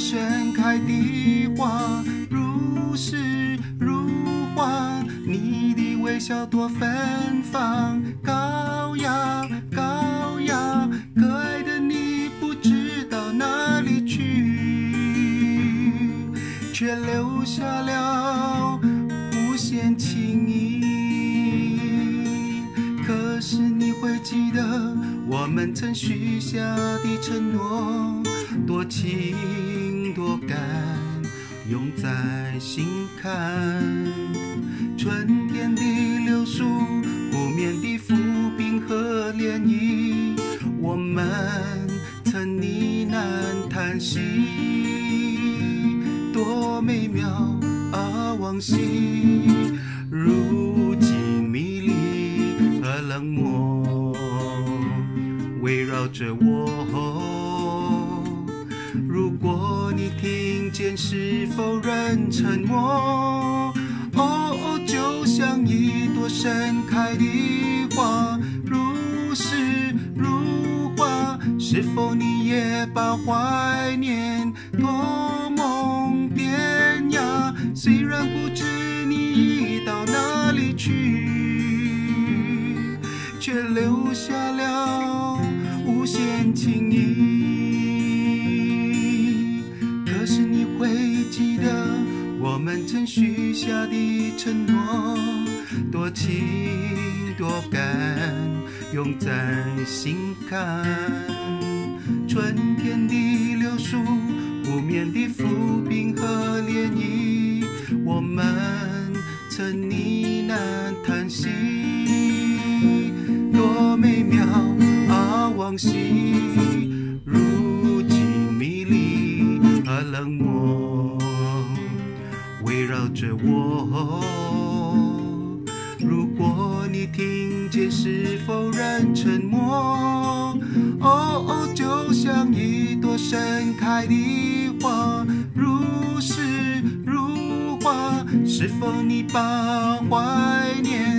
盛开的花，如诗如画，你的微笑多芬芳，高雅高雅，可爱的你不知道哪里去，却留下了无限情意。可是你会记得我们曾许下的承诺，多情多感，永在心坎。春天的柳树，湖面的浮萍和涟漪，我们曾呢喃叹息，多美妙啊往昔，如今迷离和冷漠围绕着我。如果你听见，是否仍沉默？哦，就像一朵盛开的花，如诗如画。是否你也把怀念托梦典雅？虽然不知你已到哪里去，却留下了无限情意。可是你会记得我们曾许下的承诺，多情多感，永在心坎。春天的柳树，湖面的浮萍和涟漪，我们曾呢喃叹息，多美妙啊往昔，如今迷离和冷漠围绕着我。如果你听见，是否仍沉默？哦，就像一朵盛开的花，如诗如画。是否你把怀念